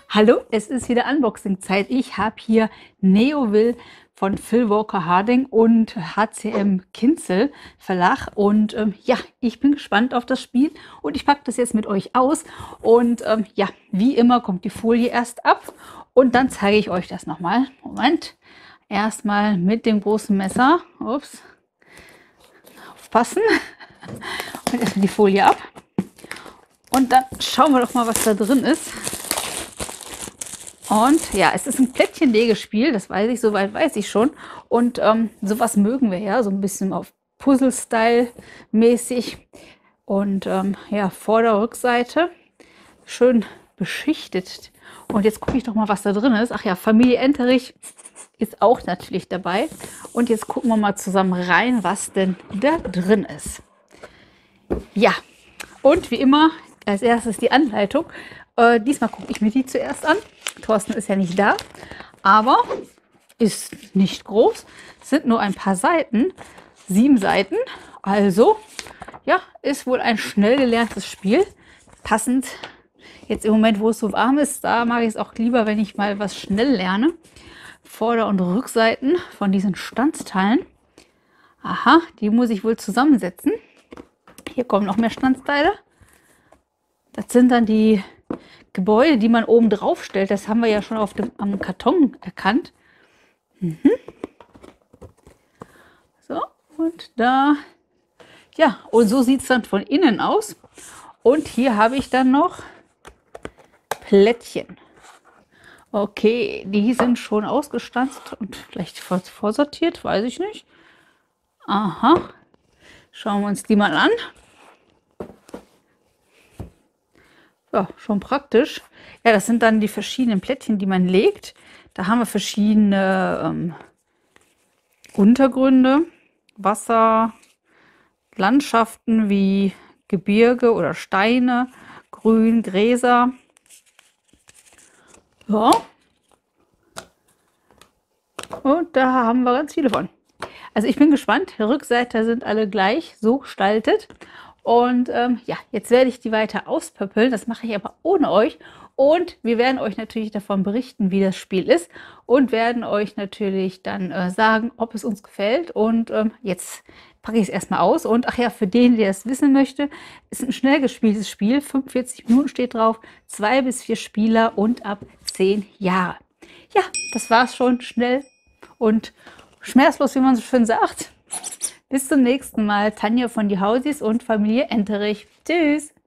Hallo, es ist wieder Unboxing-Zeit. Ich habe hier Neoville von Phil Walker Harding und HCM Kinzel Verlag. Und ja, ich bin gespannt auf das Spiel und ich packe das jetzt mit euch aus. Und ja, wie immer kommt die Folie erst ab und dann zeige ich euch das nochmal. Moment, erstmal mit dem großen Messer. Ups, aufpassen. Und erstmal die Folie ab. Und dann schauen wir doch mal, was da drin ist. Und ja, es ist ein Plättchenlegespiel, das weiß ich, soweit weiß ich schon. Und sowas mögen wir ja, so ein bisschen auf Puzzle-Style mäßig. Und ja, Vorder-, Rückseite schön beschichtet. Und jetzt gucke ich doch mal, was da drin ist. Ach ja, Familie Enterich ist auch natürlich dabei. Und jetzt gucken wir mal zusammen rein, was denn da drin ist. Ja, und wie immer als erstes die Anleitung. Diesmal gucke ich mir die zuerst an. Thorsten ist ja nicht da, aber ist nicht groß. Es sind nur ein paar Seiten, 7 Seiten. Also, ja, ist wohl ein schnell gelerntes Spiel. Passend jetzt im Moment, wo es so warm ist, da mag ich es auch lieber, wenn ich mal was schnell lerne. Vorder- und Rückseiten von diesen Standsteilen. Aha, die muss ich wohl zusammensetzen. Hier kommen noch mehr Standsteile. Das sind dann die Gebäude, die man oben drauf stellt. Das haben wir ja schon am Karton erkannt. So, und da, ja, und so sieht es dann von innen aus. Und hier habe ich dann noch Plättchen. Okay, die sind schon ausgestanzt und vielleicht vorsortiert, weiß ich nicht. Aha, schauen wir uns die mal an. Ja, schon praktisch. Ja, das sind dann die verschiedenen Plättchen, die man legt. Da haben wir verschiedene Untergründe, Wasser, Landschaften wie Gebirge oder Steine, Grün, Gräser. Ja. Und da haben wir ganz viele von. Also ich bin gespannt. Die Rückseite sind alle gleich so gestaltet. Und ja, jetzt werde ich die weiter auspöppeln. Das mache ich aber ohne euch. Und wir werden euch natürlich davon berichten, wie das Spiel ist. Und werden euch natürlich dann sagen, ob es uns gefällt. Und jetzt packe ich es erstmal aus. Und ach ja, für den, der es wissen möchte, ist ein schnell gespieltes Spiel. 45 Minuten steht drauf. 2 bis 4 Spieler und ab 10 Jahre. Ja, das war es schon. Schnell und schmerzlos, wie man so schön sagt. Bis zum nächsten Mal. Tanja von die Hausis und Familie Enterich. Tschüss.